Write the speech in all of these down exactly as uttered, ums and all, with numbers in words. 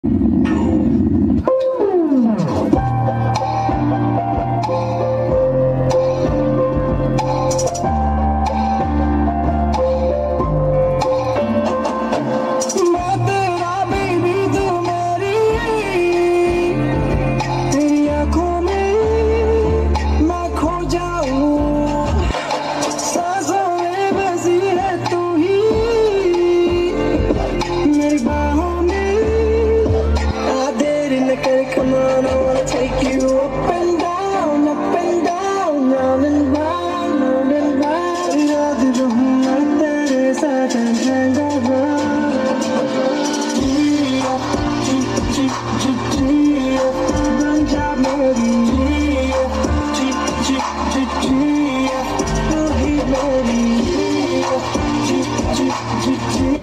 Come on, I wanna take you up and down, up and down, round and round, round and round. याद रहूं मैं तेरे साथ hang around. जिया, जी जी जी जिया, बन जा मेरी जिया, जी जी जी जिया, तू ही मेरी जिया, जी जी जी जी.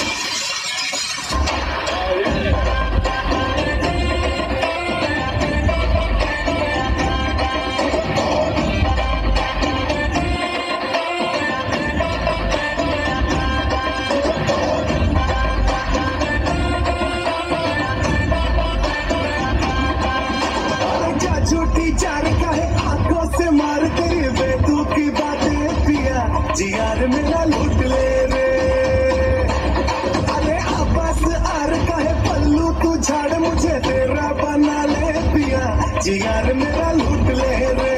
झूठी चार का है आंखों से मार तेरी बेतुकी की बातें पिया जियार मेरा लूट ले रे. अरे आपस आर का है पल्लू तू झाड़ मुझे तेरा बना ले पिया जियार मेरा लूट ले रे.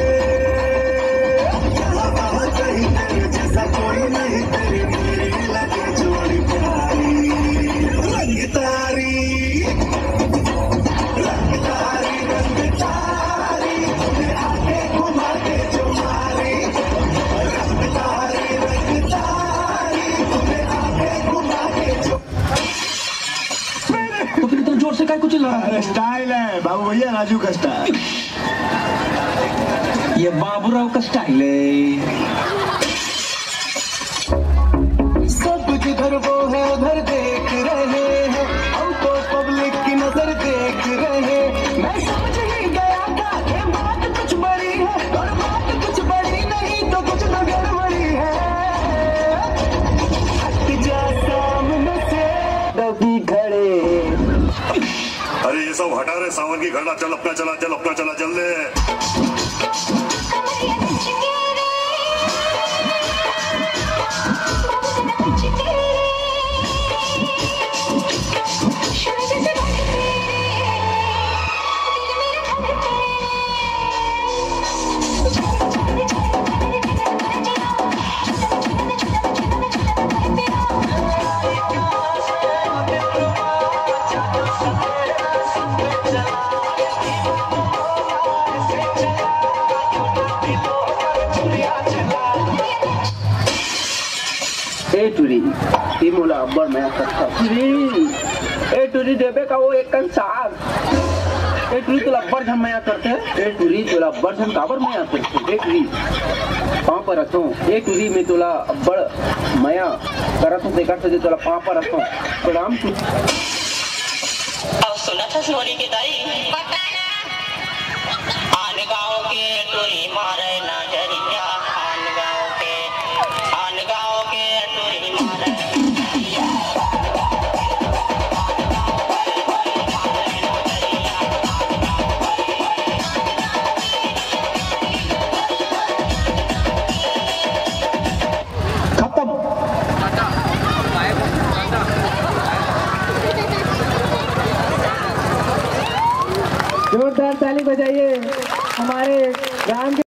यहाँ वहाँ कहीं तेरे जैसा कोई नहीं तेरी मेरी लगे जोड़ी प्यारी रंग तारी रंग तारी रंग तारी तुझे आगे घुमा के जो मारी रंग तारी रंग तारी तुझे आगे घुमा के जो. तो फिर इतना जोर से काय कुछ चिल्ला रहा है? अरे स्टाइल है बाबू भैया, राजू का स्टाइल. ये बाबूराव का स्टाइल है. सब जिधर वो है उधर देख रहे हैं, हमको पब्लिक की नजर देख रहे. मैं समझ ही गया था ये बात कुछ बड़ी है और बात कुछ बड़ी नहीं तो कुछ तो गड़बड़ी है. हट जा सामने से दबी खड़े. अरे ये सब हटा रहे सावन की घड़ा. चल अपना चला चल अपना चला चल ले. ए टूरी ती मुला अब्बड़ मैं करता ए टूरी देवे का वो एक कंसार. ए टूरी तुला अब्बड़ झम मया करते. ए टूरी तुला अब्बड़ झम काबर मया करते. ए टूरी पाँव पर रखो. ए टूरी में तुला अब्बड़ मया करत हूँ देखा से तुला पाँव पर रखो. प्रणाम. अब सुना था सोनी की दाई आन गाँव के टूरी मारे नजरिया. आन गाँव के आन गाँव के टूरी मारे खत्म. जोरदार ताली बजाइए हमारे ग्राम